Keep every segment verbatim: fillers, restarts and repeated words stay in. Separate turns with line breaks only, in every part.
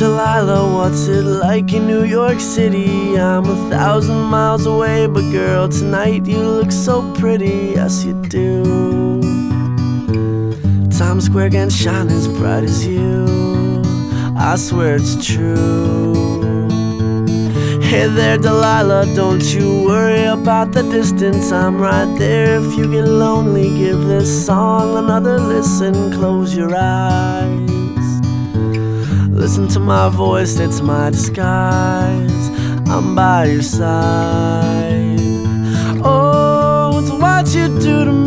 Delilah, what's it like in New York City? I'm a thousand miles away, but girl, tonight you look so pretty, yes you do. Times Square can't shine as bright as you, I swear it's true. Hey there Delilah, don't you worry about the distance, I'm right there. If you get lonely, give this song another listen. Close your eyes, listen to my voice, it's my disguise, I'm by your side. Oh, it's what you do to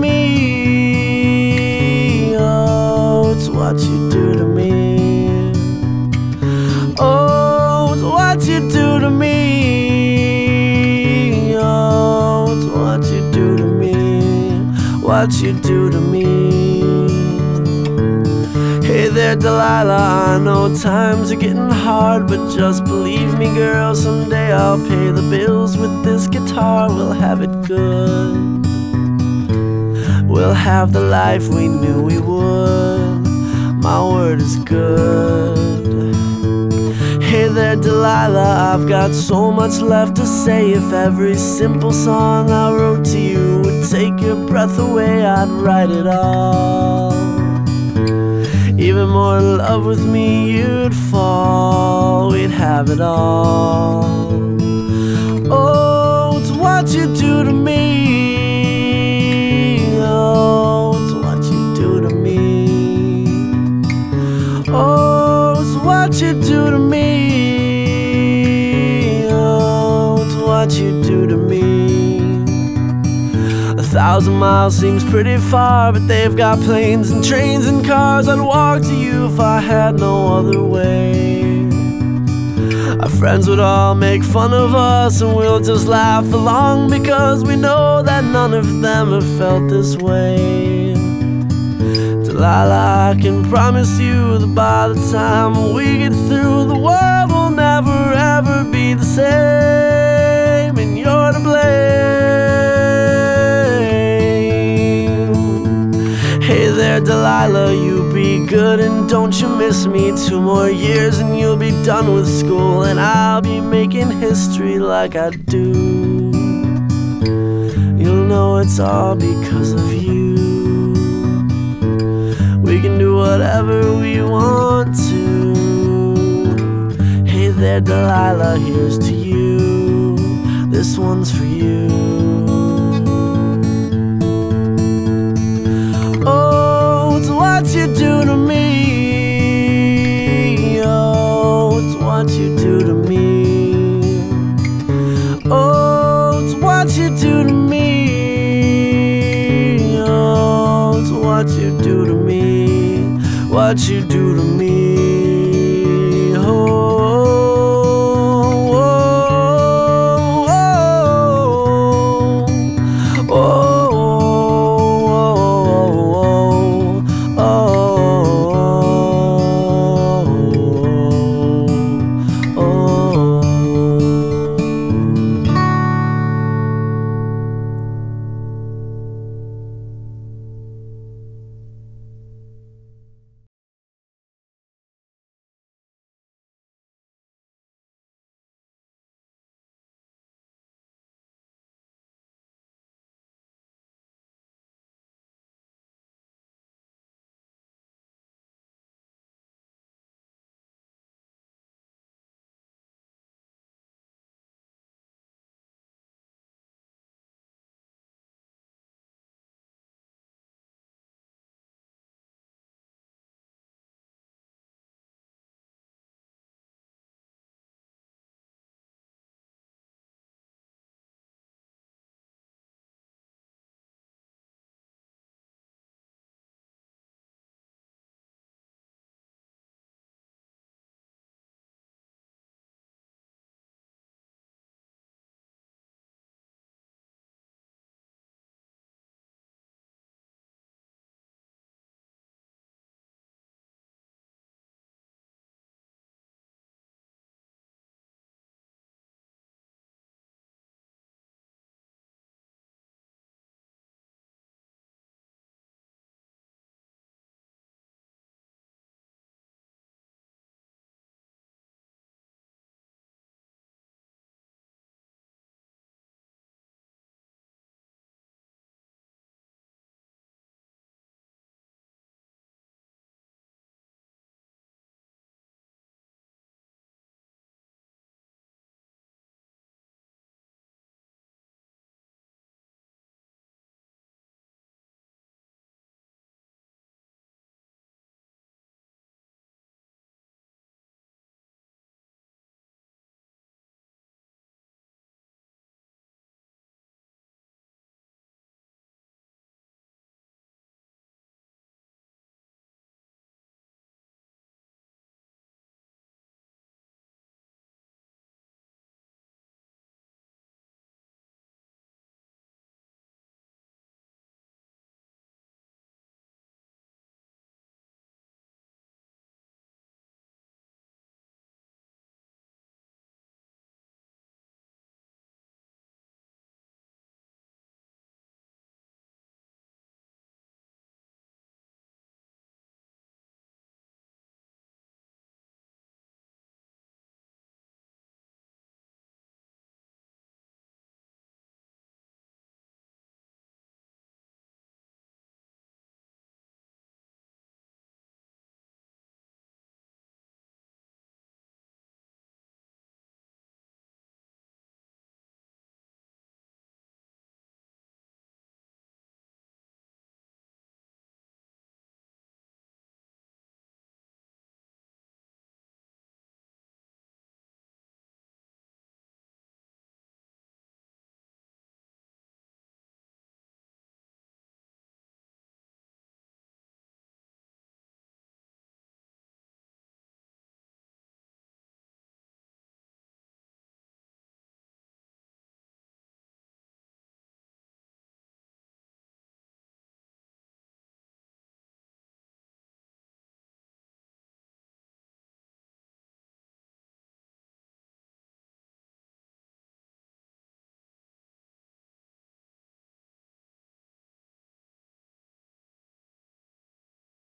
me, oh, it's what you do to me. Oh, it's what you do to me, oh, it's what you do to me, what you do to me. Hey there Delilah, I know times are getting hard, but just believe me girl, someday I'll pay the bills with this guitar. We'll have it good, we'll have the life we knew we would, my word is good. Hey there Delilah, I've got so much left to say. If every simple song I wrote to you would take your breath away, I'd write it all. Even more in love with me you'd fall, we'd have it all. Oh, it's what you do to me, oh, it's what you do to me. Oh, it's what you do to me, oh, it's what you do to me. A thousand miles seems pretty far, but they've got planes and trains and cars. I'd walk to you if I had no other way. Our friends would all make fun of us, and we'll just laugh along, because we know that none of them have felt this way. Delilah, I can promise you that by the time we get through, the world will never ever be the same, and you're to blame. Hey there Delilah, you be good and don't you miss me. Two more years and you'll be done with school, and I'll be making history like I do. You'll know it's all because of you. We can do whatever we want to. Hey there Delilah, here's to you, this one's for you. Oh, it's what you do to me, oh, it's what you do to me. Oh, it's what you do to me, oh, it's what you do to me, what you do to me.